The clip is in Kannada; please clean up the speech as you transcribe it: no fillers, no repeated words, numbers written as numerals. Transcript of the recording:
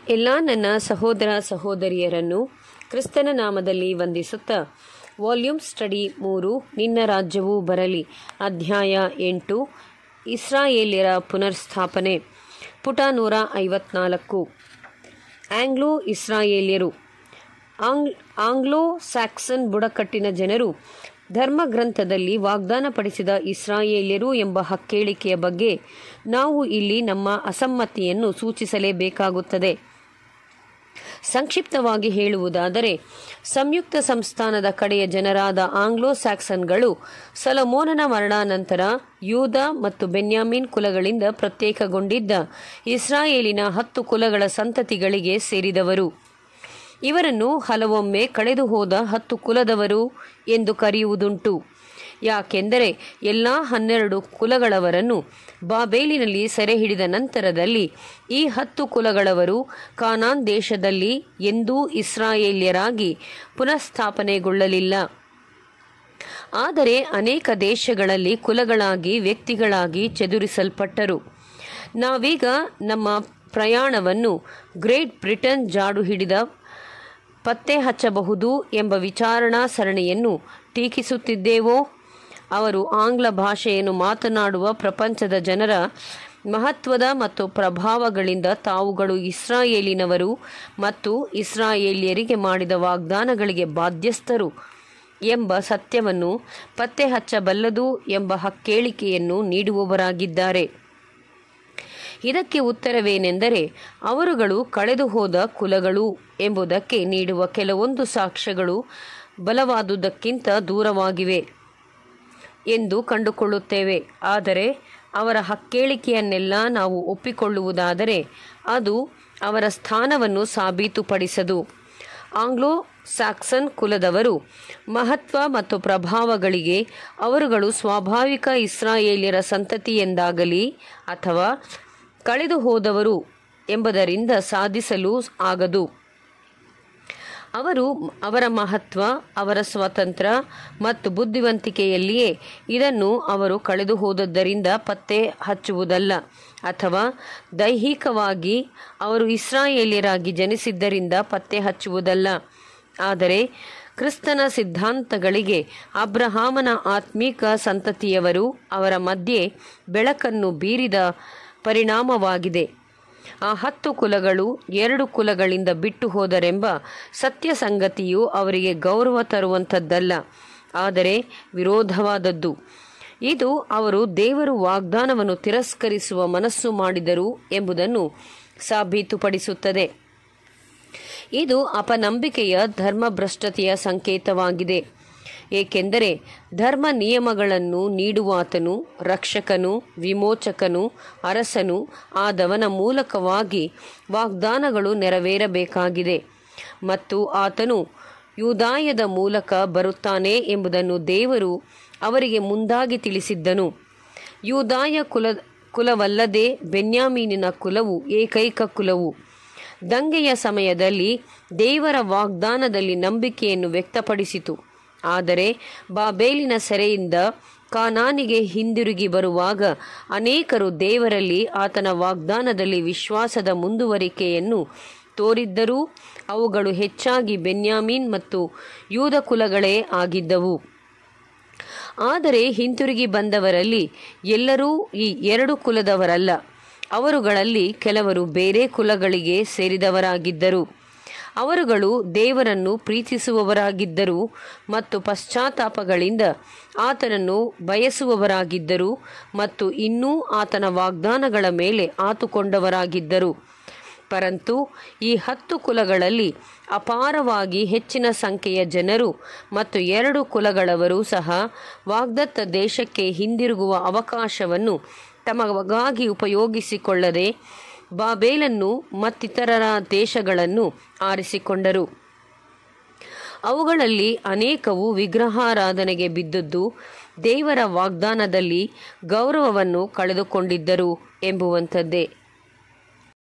ಎಲ್ಲ ನನ್ನ ಸಹೋದರ ಸಹೋದರಿಯರನ್ನು ಕ್ರಿಸ್ತನ ನಾಮದಲ್ಲಿ ವಂದಿಸುತ್ತಾ ವಾಲ್ಯೂಮ್ ಸ್ಟಡಿ 3 ನಿನ್ನ ರಾಜ್ಯವು ಬರಲಿ ಅಧ್ಯಾಯ 8 ಇಸ್ರಾಯೇಲ್ಯರ ಪುನರ್ಸ್ಥಾಪನೆ ಪುಟ 154 ಆಂಗ್ಲೋ ಇಸ್ರಾಯೇಲ್ಯರು ಆಂಗ್ಲೋ ಸ್ಯಾಕ್ಸನ್ ಬುಡಕಟ್ಟಿನ ಜನರು ಧರ್ಮಗ್ರಂಥದಲ್ಲಿ ವಾಗ್ದಾನಪಡಿಸಿದ ಇಸ್ರಾಯೇಲ್ಯರು ಎಂಬ ಹಕ್ಕೇಳಿಕೆಯ ಬಗ್ಗೆ ನಾವು ಇಲ್ಲಿ ನಮ್ಮ ಅಸಮ್ಮತಿಯನ್ನು ಸೂಚಿಸಲೇಬೇಕಾಗುತ್ತದೆ. ಸಂಕ್ಷಿಪ್ತವಾಗಿ ಹೇಳುವುದಾದರೆ, ಸಂಯುಕ್ತ ಸಂಸ್ಥಾನದ ಕಡೆಯ ಜನರಾದ ಆಂಗ್ಲೋ ಸ್ಯಾಕ್ಸನ್ಗಳು ಸೊಲೊಮೋನನ ಮರಣಾನಂತರ ಯೂದ ಮತ್ತು ಬೆನ್ಯಾಮೀನ್ ಕುಲಗಳಿಂದ ಪ್ರತ್ಯೇಕಗೊಂಡಿದ್ದ ಇಸ್ರಾಯೇಲಿನ 10 ಕುಲಗಳ ಸಂತತಿಗಳಿಗೆ ಸೇರಿದವರು. ಇವರನ್ನು ಹಲವೊಮ್ಮೆ ಕಳೆದು ಹೋದ 10 ಕುಲದವರು ಎಂದು ಕರೆಯುವುದುಂಟು. ಯಾಕೆಂದರೆ ಎಲ್ಲ 12 ಕುಲಗಳವರನ್ನು ಬಾಬೇಲಿನಲ್ಲಿ ಸೆರೆ ಹಿಡಿದ ನಂತರದಲ್ಲಿ ಈ 10 ಕುಲಗಳವರು ಕಾನಾನ್ ದೇಶದಲ್ಲಿ ಎಂದೂ ಇಸ್ರಾಯೇಲ್ಯರಾಗಿ ಪುನಃಸ್ಥಾಪನೆಗೊಳ್ಳಲಿಲ್ಲ. ಆದರೆ ಅನೇಕ ದೇಶಗಳಲ್ಲಿ ಕುಲಗಳಾಗಿ ವ್ಯಕ್ತಿಗಳಾಗಿ ಚದುರಿಸಲ್ಪಟ್ಟರು. ನಾವೀಗ ನಮ್ಮ ಪ್ರಯಾಣವನ್ನು ಗ್ರೇಟ್ ಬ್ರಿಟನ್ ಜಾಡು ಹಿಡಿದ ಪತ್ತೆ ಹಚ್ಚಬಹುದು ಎಂಬ ವಿಚಾರಣಾ ಸರಣಿಯನ್ನು ಟೀಕಿಸುತ್ತಿದ್ದೇವೋ? ಅವರು ಆಂಗ್ಲ ಭಾಷೆಯನ್ನು ಮಾತನಾಡುವ ಪ್ರಪಂಚದ ಜನರ ಮಹತ್ವದ ಮತ್ತು ಪ್ರಭಾವಗಳಿಂದ ತಾವುಗಳು ಇಸ್ರಾಯೇಲಿನವರು ಮತ್ತು ಇಸ್ರಾಯೇಲ್ಯರಿಗೆ ಮಾಡಿದ ವಾಗ್ದಾನಗಳಿಗೆ ಬಾಧ್ಯಸ್ಥರು ಎಂಬ ಸತ್ಯವನ್ನು ಪತ್ತೆ ಹಚ್ಚಬಲ್ಲದು ಎಂಬ ಹಕ್ಕೇಳಿಕೆಯನ್ನು ನೀಡುವವರಾಗಿದ್ದಾರೆ. ಇದಕ್ಕೆ ಉತ್ತರವೇನೆಂದರೆ, ಅವರುಗಳು ಕಳೆದು ಹೋದ ಕುಲಗಳು ಎಂಬುದಕ್ಕೆ ನೀಡುವ ಕೆಲವೊಂದು ಸಾಕ್ಷ್ಯಗಳು ಬಲವಾದುದಕ್ಕಿಂತ ದೂರವಾಗಿವೆ ಎಂದು ಕಂಡುಕೊಳ್ಳುತ್ತೇವೆ. ಆದರೆ ಅವರ ಹಕ್ಕೇಳಿಕೆಯನ್ನೆಲ್ಲ ನಾವು ಒಪ್ಪಿಕೊಳ್ಳುವುದಾದರೆ ಅದು ಅವರ ಸ್ಥಾನವನ್ನು ಸಾಬೀತುಪಡಿಸದು. ಆಂಗ್ಲೋ ಸ್ಯಾಕ್ಸನ್ ಕುಲದವರು ಮಹತ್ವ ಮತ್ತು ಪ್ರಭಾವಗಳಿಗೆ ಅವರುಗಳು ಸ್ವಾಭಾವಿಕ ಇಸ್ರಾಯೇಲ್ಯರ ಸಂತತಿ ಎಂದಾಗಲಿ ಅಥವಾ ಕಳೆದು ಹೋದವರು ಎಂಬುದರಿಂದ ಸಾಧಿಸಲು ಆಗದು. ಅವರ ಮಹತ್ವ, ಅವರ ಸ್ವಾತಂತ್ರ್ಯ ಮತ್ತು ಬುದ್ಧಿವಂತಿಕೆಯಲ್ಲಿಯೇ ಇದನ್ನು ಅವರು ಕಳೆದು ಹೋದದ್ದರಿಂದ ಪತ್ತೆ ಹಚ್ಚುವುದಲ್ಲ, ಅಥವಾ ದೈಹಿಕವಾಗಿ ಅವರು ಇಸ್ರಾಯೇಲ್ಯರಾಗಿ ಜನಿಸಿದ್ದರಿಂದ ಪತ್ತೆ ಹಚ್ಚುವುದಲ್ಲ. ಆದರೆ ಕ್ರಿಸ್ತನ ಸಿದ್ಧಾಂತಗಳಿಗೆ ಅಬ್ರಹಾಮನ ಆತ್ಮೀಕ ಸಂತತಿಯವರು ಅವರ ಮಧ್ಯೆ ಬೆಳಕನ್ನು ಬೀರಿದ ಪರಿಣಾಮವಾಗಿದೆ. ಆ 10 ಕುಲಗಳು 2 ಕುಲಗಳಿಂದ ಬಿಟ್ಟು ಹೋದರೆಂಬ ಸತ್ಯ ಸಂಗತಿಯು ಅವರಿಗೆ ಗೌರವ ತರುವಂಥದ್ದಲ್ಲ, ಆದರೆ ವಿರೋಧವಾದದ್ದು. ಇದು ಅವರು ದೇವರು ವಾಗ್ದಾನವನ್ನು ತಿರಸ್ಕರಿಸುವ ಮನಸ್ಸು ಮಾಡಿದರು ಎಂಬುದನ್ನು ಸಾಬೀತುಪಡಿಸುತ್ತದೆ. ಇದು ಅಪನಂಬಿಕೆಯ ಧರ್ಮಭ್ರಷ್ಟತೆಯ ಸಂಕೇತವಾಗಿದೆ. ಏಕೆಂದರೆ ಧರ್ಮ ನಿಯಮಗಳನ್ನು ನೀಡುವಾತನು ರಕ್ಷಕನು, ವಿಮೋಚಕನು, ಅರಸನು ಆದವನ ಮೂಲಕವಾಗಿ ವಾಗ್ದಾನಗಳು ನೆರವೇರಬೇಕಾಗಿದೆ ಮತ್ತು ಆತನು ಯೂದಾಯದ ಮೂಲಕ ಬರುತ್ತಾನೆ ಎಂಬುದನ್ನು ದೇವರು ಅವರಿಗೆ ಮುಂದಾಗಿ ತಿಳಿಸಿದ್ದನು. ಯೂದಾಯ ಕುಲವಲ್ಲದೆ ಬೆನ್ಯಾಮೀನಿನ ಕುಲವು ಏಕೈಕ ಕುಲವು. ದಂಗೆಯ ಸಮಯದಲ್ಲಿ ದೇವರ ವಾಗ್ದಾನದಲ್ಲಿ ನಂಬಿಕೆಯನ್ನು ವ್ಯಕ್ತಪಡಿಸಿತು. ಆದರೆ ಬಾಬೇಲಿನ ಸೆರೆಯಿಂದ ಕಾನಾನಿಗೆ ಹಿಂದಿರುಗಿ ಬರುವಾಗ ಅನೇಕರು ದೇವರಲ್ಲಿ ಆತನ ವಾಗ್ದಾನದಲ್ಲಿ ವಿಶ್ವಾಸದ ಮುಂದುವರಿಕೆಯನ್ನು ತೋರಿದ್ದರೂ ಅವುಗಳು ಹೆಚ್ಚಾಗಿ ಬೆನ್ಯಾಮೀನ್ ಮತ್ತು ಯೂದ ಕುಲಗಳೇ ಆಗಿದ್ದವು. ಆದರೆ ಹಿಂತಿರುಗಿ ಬಂದವರಲ್ಲಿ ಎಲ್ಲರೂ ಈ 2 ಕುಲದವರಲ್ಲ. ಅವರುಗಳಲ್ಲಿ ಕೆಲವರು ಬೇರೆ ಕುಲಗಳಿಗೆ ಸೇರಿದವರಾಗಿದ್ದರು. ಅವರುಗಳು ದೇವರನ್ನು ಪ್ರೀತಿಸುವವರಾಗಿದ್ದರು ಮತ್ತು ಪಶ್ಚಾತ್ತಾಪಗಳಿಂದ ಆತನನ್ನು ಬಯಸುವವರಾಗಿದ್ದರು ಮತ್ತು ಇನ್ನೂ ಆತನ ವಾಗ್ದಾನಗಳ ಮೇಲೆ ಆತುಕೊಂಡವರಾಗಿದ್ದರು. ಪರಂತು ಈ 10 ಕುಲಗಳಲ್ಲಿ ಅಪಾರವಾಗಿ ಹೆಚ್ಚಿನ ಸಂಖ್ಯೆಯ ಜನರು ಮತ್ತು 2 ಕುಲಗಳವರು ಸಹ ವಾಗ್ದತ್ತ ದೇಶಕ್ಕೆ ಹಿಂದಿರುಗುವ ಅವಕಾಶವನ್ನು ತಮಗಾಗಿ ಉಪಯೋಗಿಸಿಕೊಳ್ಳದೆ ಬಾಬೇಲನ್ನು ಮತ್ತಿತರ ದೇಶಗಳನ್ನು ಆರಿಸಿಕೊಂಡರು. ಅವುಗಳಲ್ಲಿ ಅನೇಕವು ವಿಗ್ರಹಾರಾಧನೆಗೆ ಬಿದ್ದದ್ದು, ದೇವರ ವಾಗ್ದಾನದಲ್ಲಿ ಗೌರವವನ್ನು ಕಳೆದುಕೊಂಡಿದ್ದರು ಎಂಬುವಂಥದ್ದೇ.